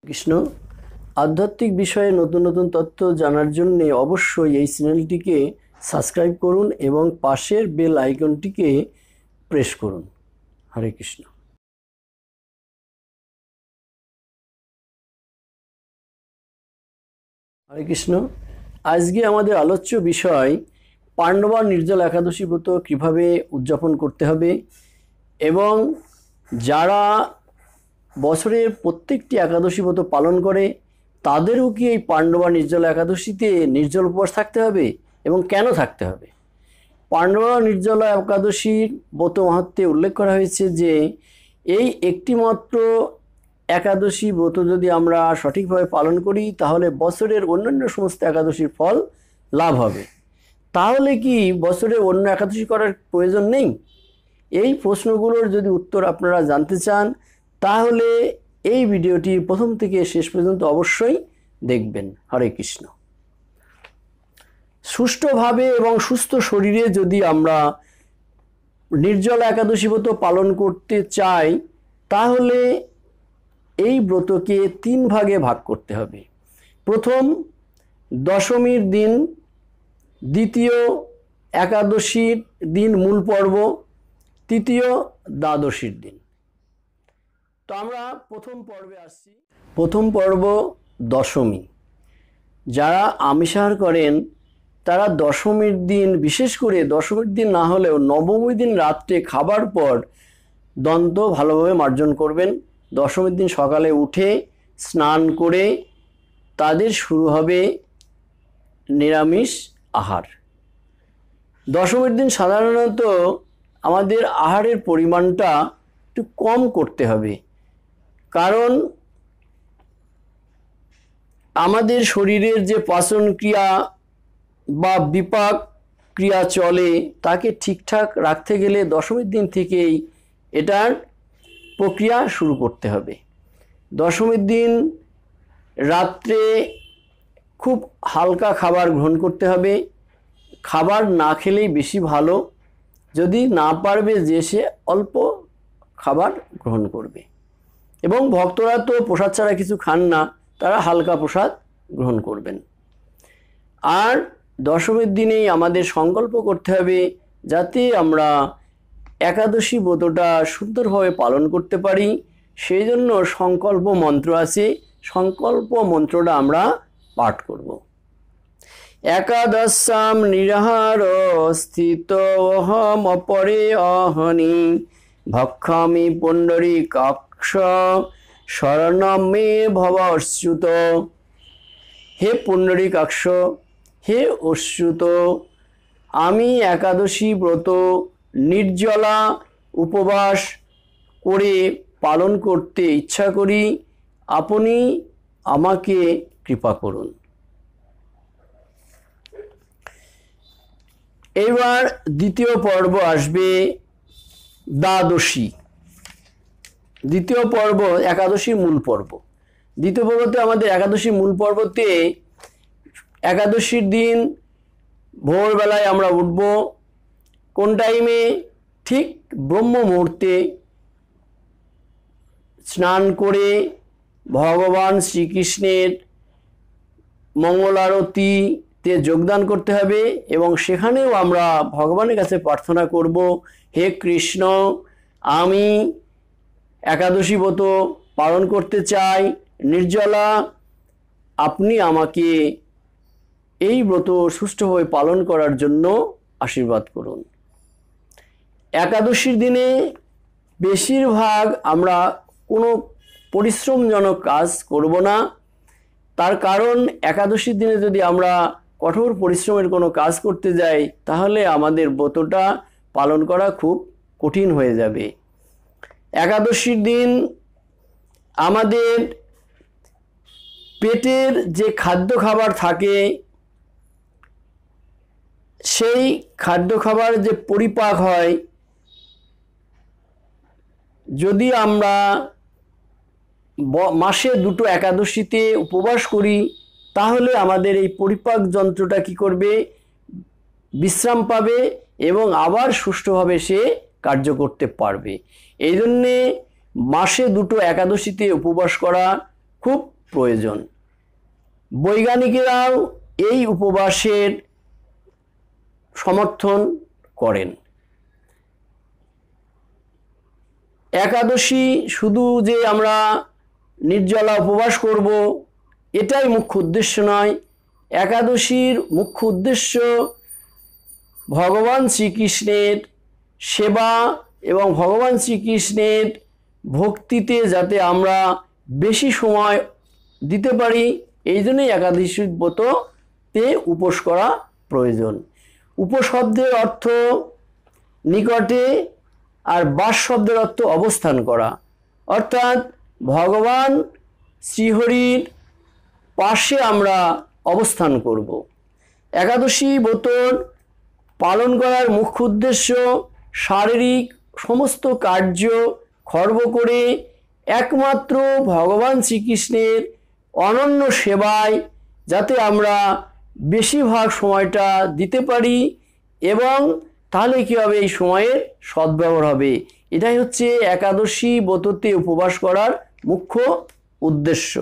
কৃষ্ণ আধ্যাত্মিক বিষয়ে নতুন নতুন তথ্য জানার জন্য অবশ্যই এই চ্যানেলটিকে সাবস্ক্রাইব করুন এবং পাশের বেল আইকনটিকে প্রেস করুন। হরে কৃষ্ণ। হরে কৃষ্ণ। আজকে আমাদের আলোচ্য বিষয় পাণ্ডবা নির্জল একাদশী ব্রত কীভাবে উদযাপন করতে হবে এবং যারা বছরের প্রত্যেকটি একাদশী ব্রত পালন করে তাদেরও কি এই পাণ্ডবা নির্জল একাদশীতে নির্জল উপবাস থাকতে হবে এবং কেন থাকতে হবে। পাণ্ডবা নির্জলা একাদশীর ব্রত মাহাত্ম্যে উল্লেখ করা হয়েছে যে এই একটিমাত্র একাদশী ব্রত যদি আমরা সঠিকভাবে পালন করি তাহলে বছরের অন্যান্য সমস্ত একাদশীর ফল লাভ হবে। তাহলে কি বছরে অন্য একাদশী করার প্রয়োজন নেই? এই প্রশ্নগুলোর যদি উত্তর আপনারা জানতে চান তাহলে এই ভিডিওটি প্রথম থেকে শেষ পর্যন্ত অবশ্যই দেখবেন। হরে কৃষ্ণ। সুষ্ঠুভাবে এবং সুস্থ শরীরে যদি আমরা নির্জলা একাদশী ব্রত পালন করতে চাই তাহলে এই ব্রতকে 3 ভাগে ভাগ করতে হবে। প্রথম দশমীর দিন, দ্বিতীয় একাদশীর দিন মূল পর্ব, তৃতীয় দ্বাদশীর দিন। তো আমরা প্রথম পর্বে আসছি। প্রথম পর্ব দশমী। যারা আমিষাহার করেন তারা দশমীর দিন, বিশেষ করে দশমীর দিন না হলেও নবমীর দিন রাত্রে খাবার পর দন্ত ভালোভাবে মার্জন করবেন। দশমীর দিন সকালে উঠে স্নান করে তাদের শুরু হবে নিরামিষ আহার। দশমীর দিন সাধারণত আমাদের আহারের পরিমাণটা একটু কম করতে হবে, কারণ আমাদের শরীরের যে পাচন ক্রিয়া বা বিপাক ক্রিয়া চলে তাকে ঠিকঠাক রাখতে গেলে দশমীর দিন থেকেই এটার প্রক্রিয়া শুরু করতে হবে। দশমীর দিন রাত্রে খুব হালকা খাবার গ্রহণ করতে হবে। খাবার না খেলেই বেশি ভালো। যদি না পারবে যে সে অল্প খাবার গ্রহণ করবে, এবং ভক্তরা তো প্রসাদ ছাড়া কিছু খান না, তারা হালকা প্রসাদ গ্রহণ করবেন। আর দশমীর দিনেই আমাদের সংকল্প করতে হবে যাতে আমরা একাদশী ব্রতটা সুন্দরভাবে পালন করতে পারি। সেই জন্য সংকল্প মন্ত্র আছে, সংকল্প মন্ত্রটা আমরা পাঠ করব। একাদশাম নিরাহার স্থিত অহম অপরে অহনি ভক্ষামি পুণ্ডরীকাক্ষ শরণম মে ভবশ্রুত। হে পুণ্ডরীকাক্ষ, হে অচ্যুত, আমি একাদশী ব্রত নির্জলা উপবাস করে পালন করতে ইচ্ছা করি, আপনি আমাকে কৃপা করুন। এবার দ্বিতীয় পর্ব আসবে দ্বাদশী। দ্বিতীয় পর্ব একাদশীর মূল পর্ব। দ্বিতীয় পর্বতে আমাদের একাদশীর মূল পর্বতে একাদশীর দিন ভোরবেলায় আমরা উঠব। কোন টাইমে? ঠিক ব্রহ্ম মুহূর্তে স্নান করে ভগবান শ্রীকৃষ্ণের মঙ্গল আরতিতে যোগদান করতে হবে এবং সেখানেও আমরা ভগবানের কাছে প্রার্থনা করব, হে কৃষ্ণ, আমি একাদশী ব্রত পালন করতে চাই নির্জলা, আপনি আমাকে এই ব্রত সুষ্ঠুভাবে পালন করার জন্য আশীর্বাদ করুন। একাদশীর দিনে বেশিরভাগ আমরা কোনো পরিশ্রমজনক কাজ করব না। তার কারণ একাদশীর দিনে যদি আমরা কঠোর পরিশ্রমের কোনো কাজ করতে যাই তাহলে আমাদের ব্রতটা পালন করা খুব কঠিন হয়ে যাবে। একাদশীর দিন আমাদের পেটের যে খাদ্য খাবার থাকে সেই খাদ্য খাবার যে পরিপাক হয়, যদি আমরা মাসে 2টো একাদশীতে উপবাস করি তাহলে আমাদের এই পরিপাক যন্ত্রটা কি করবে? বিশ্রাম পাবে এবং আবার সুষ্ঠুভাবে সে কার্য করতে পারবে। এই জন্যে মাসে 2টো একাদশীতে উপবাস করা খুব প্রয়োজন। বৈজ্ঞানিকেরাও এই উপবাসের সমর্থন করেন। একাদশী শুধু যে আমরা নির্জলা উপবাস করব এটাই মুখ্য উদ্দেশ্য নয়। একাদশীর মুখ্য উদ্দেশ্য ভগবান শ্রীকৃষ্ণের সেবা এবং ভগবান শ্রীকৃষ্ণের ভক্তিতে যাতে আমরা বেশি সময় দিতে পারি, এই জন্যই একাদশী ব্রততে উপোস করা প্রয়োজন। উপোস শব্দের অর্থ নিকটে আর বাস শব্দের অর্থ অবস্থান করা, অর্থাৎ ভগবান শ্রীহরির পাশে আমরা অবস্থান করব। একাদশী ব্রত পালন করার মুখ্য উদ্দেশ্য শারীরিক সমস্ত কার্য খর্ব করে একমাত্র ভগবান শ্রীকৃষ্ণের অনন্য সেবায় যাতে আমরা বেশিরভাগ সময়টা দিতে পারি, এবং তাহলে কী হবে, এই সময়ের সদ্ব্যবহার হবে। এটাই হচ্ছে একাদশী ব্রততে উপবাস করার মুখ্য উদ্দেশ্য।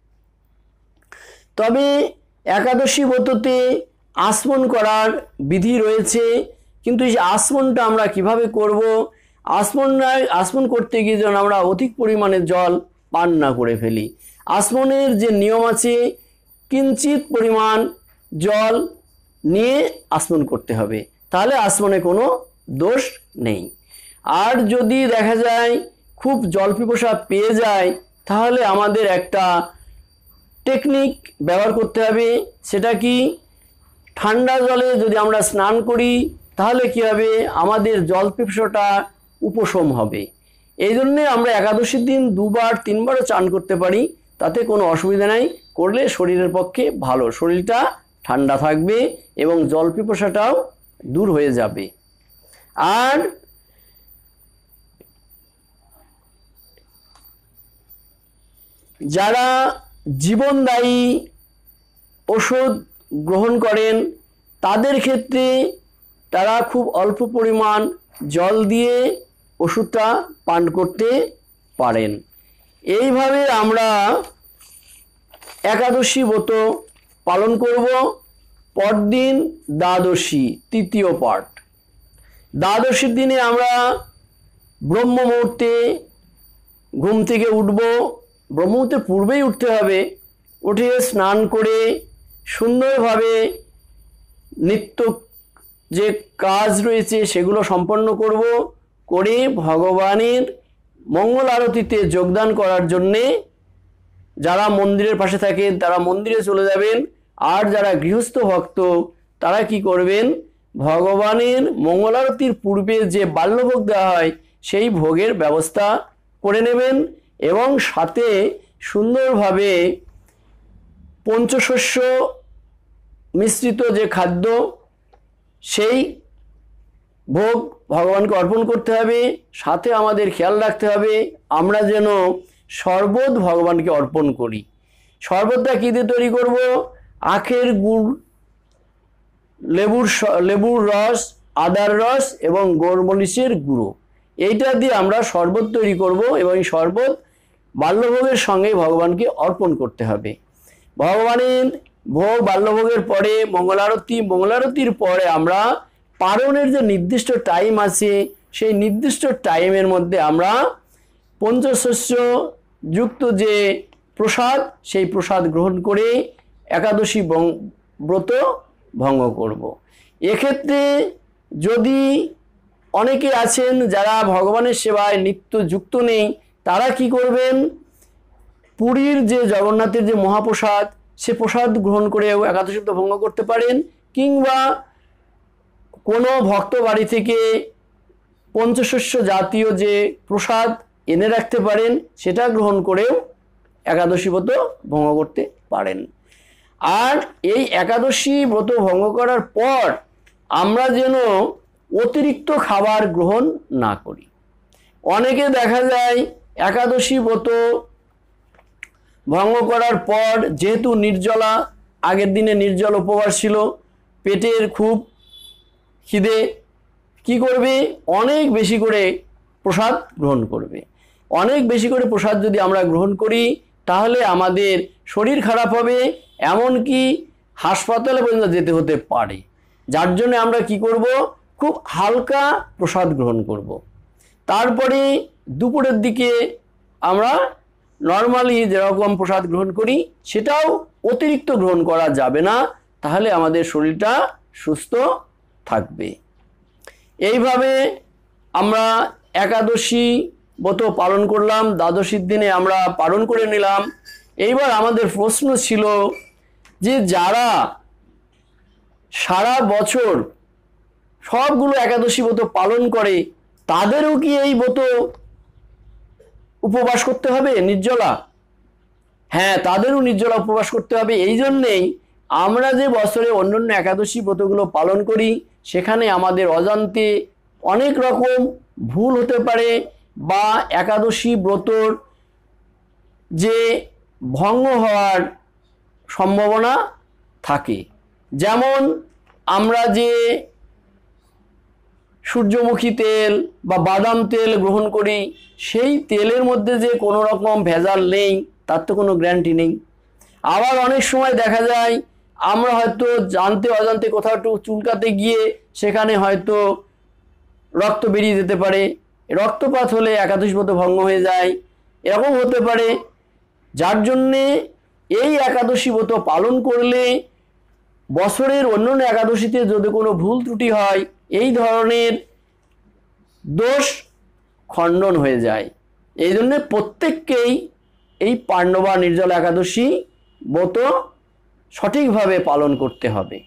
তবে একাদশী ব্রততে আসমন করার বিধি রয়েছে, কিন্তু এই আসমনটা আমরা কিভাবে করব? আসমন করতে গিয়ে যেন আমরা অধিক পরিমাণে জল পান না করে ফেলি। আসমনের যে নিয়ম আছে, কিঞ্চিত পরিমাণ জল নিয়ে আসমন করতে হবে, তাহলে আসমনে কোনো দোষ নেই। আর যদি দেখা যায় খুব জল পিপাসা পেয়ে যায়, তাহলে আমাদের একটা টেকনিক ব্যবহার করতে হবে। সেটা কি? ঠান্ডা জলে যদি আমরা স্নান করি তাহলে কি হবে, আমাদের জল পিপাসাটা উপশম হবে। এই জন্যে আমরা একাদশীর দিন 2-3বারও চান করতে পারি, তাতে কোনো অসুবিধা নাই। করলে শরীরের পক্ষে ভালো, শরীরটা ঠান্ডা থাকবে এবং জল পিপাসাটাও দূর হয়ে যাবে। আর যারা জীবনদায়ী ওষুধ গ্রহণ করেন তাদের ক্ষেত্রে তারা খুব অল্প পরিমাণ জল দিয়ে ওষুধটা পান করতে পারেন। এইভাবে আমরা একাদশী ব্রত পালন করব। পরদিন দ্বাদশী, তৃতীয় পাঠ। দ্বাদশীর দিনে আমরা ব্রহ্ম মুহূর্তে ঘুম থেকে উঠব। ব্রহ্ম মুহূর্তের পূর্বেই উঠতে হবে। উঠে স্নান করে সুন্দরভাবে নিত্য যে কাজ রয়েছে সেগুলো সম্পন্ন করব। করে ভগবানের মঙ্গল আরতিতে যোগদান করার জন্যে যারা মন্দিরের পাশে থাকেন তারা মন্দিরে চলে যাবেন। আর যারা গৃহস্থ ভক্ত তারা কি করবেন, ভগবানের মঙ্গল আরতির পূর্বে যে বাল্যভোগ দেওয়া হয় সেই ভোগের ব্যবস্থা করে নেবেন, এবং সাথে সুন্দরভাবে পঞ্চশস্য মিশ্রিত যে খাদ্য সেই ভোগ ভগবানকে অর্পণ করতে হবে। সাথে আমাদের খেয়াল রাখতে হবে আমরা যেন শরবত ভগবানকে অর্পণ করি। শরবতটা কী দিয়ে তৈরি করব? আখের গুড়, লেবুর রস, আদার রস এবং গোলমরিচের গুঁড়ো, এইটা দিয়ে আমরা শরবত তৈরি করব, এবং এই শরবত বাল্যভোগের সঙ্গে ভগবানকে অর্পণ করতে হবে। ভগবানের ভোগ বাল্যভোগের পরে মঙ্গলারতির পরে আমরা পারণের যে নির্দিষ্ট টাইম আছে সেই নির্দিষ্ট টাইমের মধ্যে আমরা পঞ্চশস্য যুক্ত যে প্রসাদ সেই প্রসাদ গ্রহণ করে একাদশী ব্রত ভঙ্গ করব। এক্ষেত্রে যদি অনেকে আছেন যারা ভগবানের সেবায় নিত্য যুক্ত নেই, তারা কি করবেন, পুরীর যে জগন্নাথের যে মহাপ্রসাদ সে প্রসাদ গ্রহণ করেও একাদশী ব্রত ভঙ্গ করতে পারেন, কিংবা কোনো ভক্ত বাড়ি থেকে পঞ্চশস্য জাতীয় যে প্রসাদ এনে রাখতে পারেন সেটা গ্রহণ করেও একাদশী ব্রত ভঙ্গ করতে পারেন। আর এই একাদশী ব্রত ভঙ্গ করার পর আমরা যেন অতিরিক্ত খাবার গ্রহণ না করি। অনেকে দেখা যায় একাদশী ব্রত ভঙ্গ করার পর যেহেতু নির্জলা, আগের দিনে নির্জল উপবাস ছিল, পেটের খুব খিদে, কি করবে, অনেক বেশি করে প্রসাদ গ্রহণ করবে। অনেক বেশি করে প্রসাদ যদি আমরা গ্রহণ করি তাহলে আমাদের শরীর খারাপ হবে, এমনকি হাসপাতালে পর্যন্ত যেতে হতে পারে। যার জন্য আমরা কি করব, খুব হালকা প্রসাদ গ্রহণ করব। তারপরে দুপুরের দিকে আমরা নর্মালি যেরকম প্রসাদ গ্রহণ করি সেটাও অতিরিক্ত গ্রহণ করা যাবে না, তাহলে আমাদের শরীরটা সুস্থ থাকবে। এইভাবে আমরা একাদশী ব্রত পালন করলাম, দ্বাদশীর দিনে আমরা পালন করে নিলাম। এইবার আমাদের প্রশ্ন ছিল যে যারা সারা বছর সবগুলো একাদশী ব্রত পালন করে তাদেরও কি এই ব্রত উপবাস করতে হবে, নির্জলা? হ্যাঁ, তাদেরও নির্জলা উপবাস করতে হবে। এই জন্যেই আমরা যে বছরে অন্যান্য একাদশী ব্রতগুলো পালন করি সেখানে আমাদের অজান্তে অনেক রকম ভুল হতে পারে, বা একাদশী ব্রতর যে ভঙ্গ হওয়ার সম্ভাবনা থাকে। যেমন আমরা যে সূর্যমুখী তেল বা বাদাম তেল গ্রহণ করি সেই তেলের মধ্যে যে কোনো রকম ভেজাল নেই তার তো কোনো গ্যারান্টি নেই। আবার অনেক সময় দেখা যায় আমরা হয়তো জানতে অজান্তে কোথাও একটু চুলকাতে গিয়ে সেখানে হয়তো রক্ত বেরিয়ে যেতে পারে, রক্তপাত হলে একাদশী ব্রত ভঙ্গ হয়ে যায়, এরকম হতে পারে। যার জন্যে এই একাদশী ব্রত পালন করলে বছরের অন্যান্য একাদশীতে যদি কোনো ভুল ত্রুটি হয় এই ধরনের দোষ খণ্ডন হয়ে যায়। এই জন্যে প্রত্যেককেই এই পাণ্ডবা নির্জলা একাদশী ব্রত সঠিকভাবে পালন করতে হবে।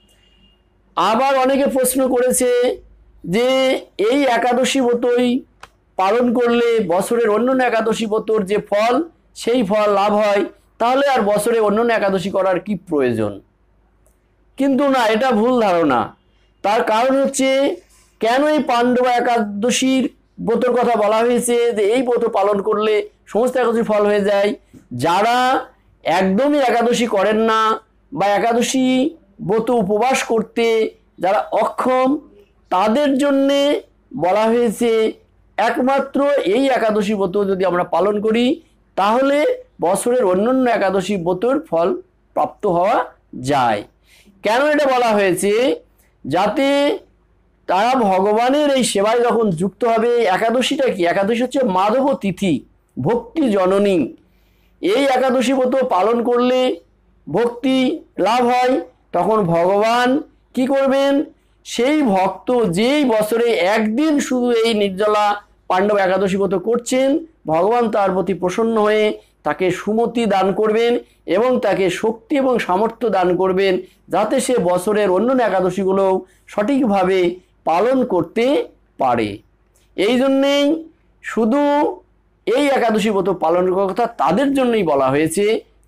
আবার অনেকে প্রশ্ন করেছে যে এই একাদশী ব্রতই পালন করলে বছরের অন্যান্য একাদশী ব্রতর যে ফল সেই ফল লাভ হয়, তাহলে আর বছরে অন্যান্য একাদশী করার কি প্রয়োজন? কিন্তু না, এটা ভুল ধারণা। তার কারণ হচ্ছে কেন এই পাণ্ডবা একাদশীর ব্রতর কথা বলা হয়েছে যে এই ব্রত পালন করলে সমস্ত একাদশী ফল হয়ে যায়। যারা একদমই একাদশী করেন না বা একাদশী ব্রত উপবাস করতে যারা অক্ষম তাদের জন্যে বলা হয়েছে একমাত্র এই একাদশী ব্রত যদি আমরা পালন করি তাহলে বছরের অন্যান্য একাদশী ব্রতর ফল প্রাপ্ত হওয়া যায়। কেন এটা বলা হয়েছে? যাতে তারা ভগবানের এই সেবায় যখন যুক্ত হবে। একাদশীটা কি? একাদশী হচ্ছে মাধব তিথি, ভক্তি জননী। এই একাদশী ব্রত পালন করলে ভক্তি লাভ হয়, তখন ভগবান কি করবেন? সেই ভক্ত যেই বছরে একদিন শুধু এই নির্জলা পাণ্ডব একাদশী ব্রত করছেন, ভগবান তার প্রতি প্রসন্ন হয়ে তাকে সুমতি দান করবেন এবং তাকে শক্তি এবং সামর্থ্য দান করবেন, যাতে সে বছরের অন্যান্য একাদশীগুলো সঠিকভাবে পালন করতে পারে। এই জন্যেই শুধু এই একাদশী ব্রত পালন করার কথা তাদের জন্যই বলা হয়েছে।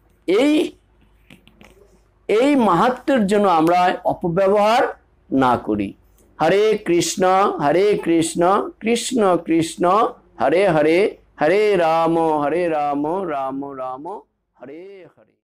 এই মাহাত্ম্যের জন্য আমরা অপব্যবহার না করি। হরে কৃষ্ণ কৃষ্ণ কৃষ্ণ হরে হরে, হরে রাম রাম রাম হরে হরে।